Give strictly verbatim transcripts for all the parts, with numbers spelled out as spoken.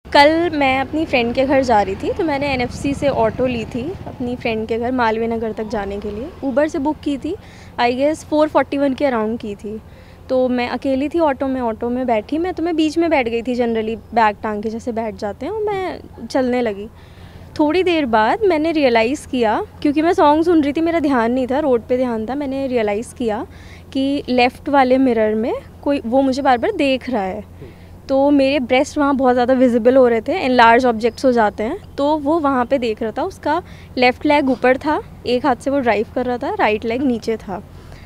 कल मैं अपनी फ्रेंड के घर जा रही थी, तो मैंने एनएफसी से ऑटो ली थी अपनी फ्रेंड के घर मालवीय नगर तक जाने के लिए। ऊबर से बुक की थी, I guess four forty one के अराउंड की थी। तो मैं अकेली थी ऑटो में ऑटो में बैठी मैं तो मैं बीच में बैठ गई थी, जनरली बैग टांग के जैसे बैठ जाते हैं, और मैं चलने लगी। थोड़ी देर बाद मैंने रियलाइज़ किया, क्योंकि मैं सॉन्ग सुन रही थी, मेरा ध्यान नहीं था, रोड पे ध्यान था। मैंने रियलाइज़ किया कि लेफ़्ट वाले मिरर में कोई वो मुझे बार बार देख रहा है। तो मेरे ब्रेस्ट वहाँ बहुत ज़्यादा विजिबल हो रहे थे, एंड लार्ज ऑब्जेक्ट्स हो जाते हैं, तो वो वहाँ पे देख रहा था। उसका लेफ़्ट लेग ऊपर था, एक हाथ से वो ड्राइव कर रहा था, राइट लेग नीचे था।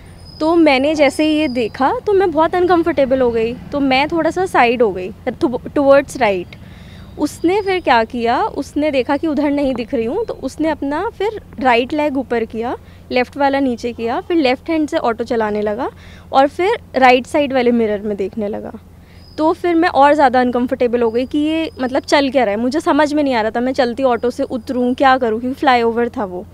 तो मैंने जैसे ही ये देखा तो मैं बहुत अनकंफर्टेबल हो गई, तो मैं थोड़ा सा साइड हो गई टुवर्ड्स राइट। उसने फिर क्या किया, उसने देखा कि उधर नहीं दिख रही हूँ, तो उसने अपना फिर राइट लेग ऊपर किया, लेफ़्ट वाला नीचे किया, फिर लेफ़्ट हैंड से ऑटो चलाने लगा और फिर राइट साइड वाले मिरर में देखने लगा। तो फिर मैं और ज़्यादा अनकंफर्टेबल हो गई कि ये मतलब चल क्या रहा है, मुझे समझ में नहीं आ रहा था। मैं चलती ऑटो से उतरूँ, क्या करूँ, क्योंकि फ्लाईओवर था वो।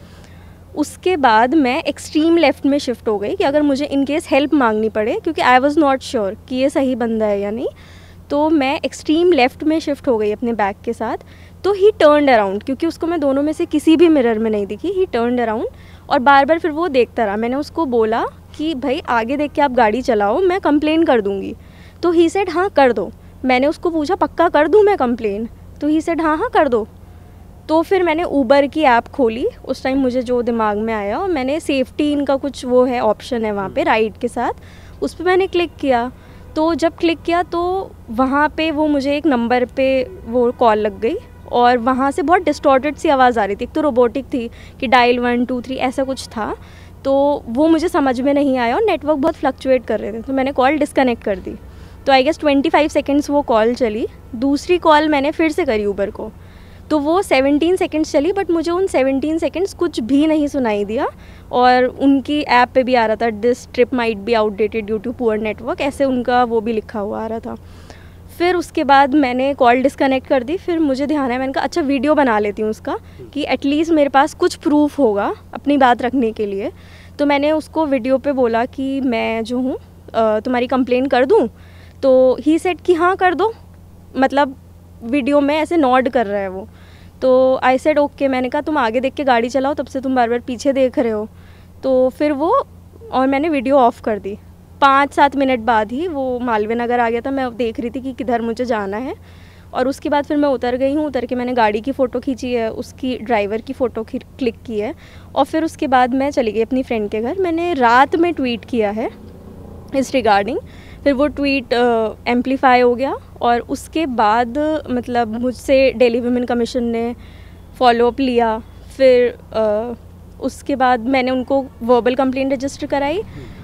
उसके बाद मैं एक्सट्रीम लेफ़्ट में शिफ्ट हो गई कि अगर मुझे इन केस हेल्प मांगनी पड़े, क्योंकि आई वाज़ नॉट श्योर कि ये सही बंदा है या नहीं। तो मैं एक्सट्रीम लेफ़्ट में शिफ्ट हो गई अपने बैग के साथ। तो ही टर्न्ड अराउंड, क्योंकि उसको मैं दोनों में से किसी भी मिरर में नहीं दिखी। ही टर्न्ड अराउंड और बार बार फिर वो देखता रहा। मैंने उसको बोला कि भाई आगे देख के आप गाड़ी चलाओ, मैं कंप्लेन कर दूँगी। तो ही सेड हाँ कर दो। मैंने उसको पूछा पक्का कर दूँ मैं कंप्लेन? तो ही सेड हाँ हाँ कर दो। तो फिर मैंने ऊबर की ऐप खोली, उस टाइम मुझे जो दिमाग में आया, और मैंने सेफ्टी इनका कुछ वो है ऑप्शन है वहाँ पे राइड के साथ, उस पर मैंने क्लिक किया। तो जब क्लिक किया तो वहाँ पे वो मुझे एक नंबर पे वो कॉल लग गई, और वहाँ से बहुत डिस्टॉर्टेड सी आवाज़ आ रही थी। एक तो रोबोटिक थी कि डायल वन टू थ्री ऐसा कुछ था, तो वो मुझे समझ में नहीं आया, और नेटवर्क बहुत फ्लक्चुएट कर रहे थे। तो मैंने कॉल डिस्कनेक्ट कर दी। तो I guess twenty five seconds वो कॉल चली। दूसरी कॉल मैंने फिर से करी ऊबर को, तो वो सेवनटीन सेकेंड्स चली, बट मुझे उन सेवनटीन सेकेंड्स कुछ भी नहीं सुनाई दिया। और उनकी ऐप पे भी आ रहा था this trip might be outdated due to poor network, ऐसे उनका वो भी लिखा हुआ आ रहा था। फिर उसके बाद मैंने कॉल डिस्कनेक्ट कर दी। फिर मुझे ध्यान है, मैंने कहा अच्छा वीडियो बना लेती हूँ उसका, कि एटलीस्ट मेरे पास कुछ प्रूफ होगा अपनी बात रखने के लिए। तो मैंने उसको वीडियो पे बोला कि मैं जो हूँ तुम्हारी कंप्लेन कर दूँ? तो ही सेड कि हाँ कर दो, मतलब वीडियो में ऐसे नॉड कर रहा है वो। तो आई सेड ओके। मैंने कहा तुम आगे देख के गाड़ी चलाओ, तब से तुम बार बार पीछे देख रहे हो। तो फिर वो, और मैंने वीडियो ऑफ़ कर दी। पाँच सात मिनट बाद ही वो मालवीय नगर आ गया था। मैं देख रही थी कि किधर मुझे जाना है, और उसके बाद फिर मैं उतर गई हूँ। उतर के मैंने गाड़ी की फ़ोटो खींची है, उसकी ड्राइवर की फ़ोटो क्लिक की है, और फिर उसके बाद मैं चली गई अपनी फ्रेंड के घर। मैंने रात में ट्वीट किया है इस रिगार्डिंग। फिर वो ट्वीट एम्पलीफाई हो गया, और उसके बाद मतलब मुझसे दिल्ली वुमेन कमीशन ने फॉलोअप लिया। फिर uh, उसके बाद मैंने उनको वर्बल कंप्लेंट रजिस्टर कराई,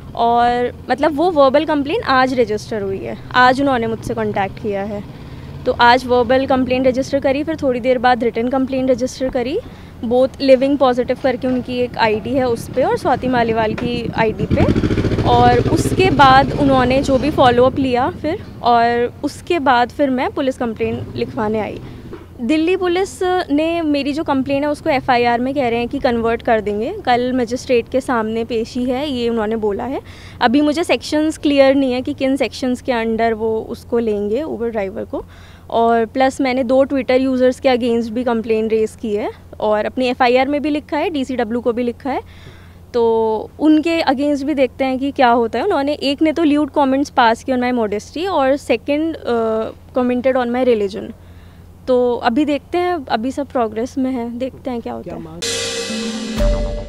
और मतलब वो वर्बल कंप्लेंट आज रजिस्टर हुई है। आज उन्होंने मुझसे कांटेक्ट किया है, तो आज वर्बल कंप्लेंट रजिस्टर करी। फिर थोड़ी देर बाद रिटन कंप्लेंट रजिस्टर करी, बोथ लिविंग पॉजिटिव करके उनकी एक आईडी है उस पर, और स्वाति मालीवाल की आईडी पे। और उसके बाद उन्होंने जो भी फॉलोअप लिया फिर, और उसके बाद फिर मैं पुलिस कंप्लेंट लिखवाने आई। दिल्ली पुलिस ने मेरी जो कंप्लेंट है उसको एफआईआर में कह रहे हैं कि कन्वर्ट कर देंगे। कल मजिस्ट्रेट के सामने पेशी है, ये उन्होंने बोला है। अभी मुझे सेक्शंस क्लियर नहीं है कि किन सेक्शंस के अंडर वो उसको लेंगे ऊबर ड्राइवर को। और प्लस मैंने दो ट्विटर यूज़र्स के अगेंस्ट भी कंप्लेंट रेज़ की है, और अपनी एफआईआर में भी लिखा है, डीसीडब्ल्यू को भी लिखा है। तो उनके अगेंस्ट भी देखते हैं कि क्या होता है। उन्होंने, एक ने तो ल्यूड कमेंट्स पास किए ऑन माय मॉडेस्टी, और second commented on my religion. तो अभी देखते हैं, अभी सब प्रोग्रेस में है, देखते हैं क्या होता है।